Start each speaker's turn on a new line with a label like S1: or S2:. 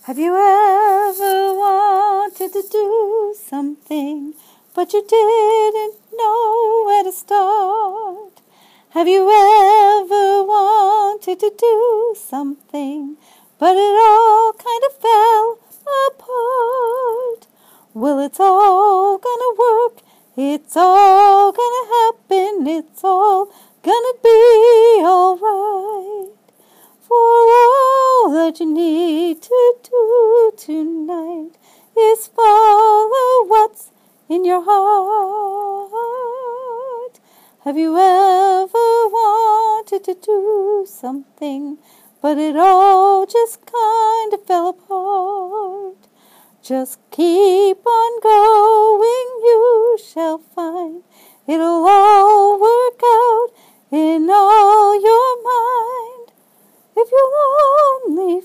S1: Have you ever wanted to do something, but you didn't know where to start? Have you ever wanted to do something, but it all kind of fell apart? Well, it's all gonna work, it's all gonna happen, it's all gonna be alright. For all that you need to do tonight is follow what's in your heart. Have you ever wanted to do something, but it all just kind of fell apart? Just keep on going, you shall find it'll all work out in all your mind. If you'll only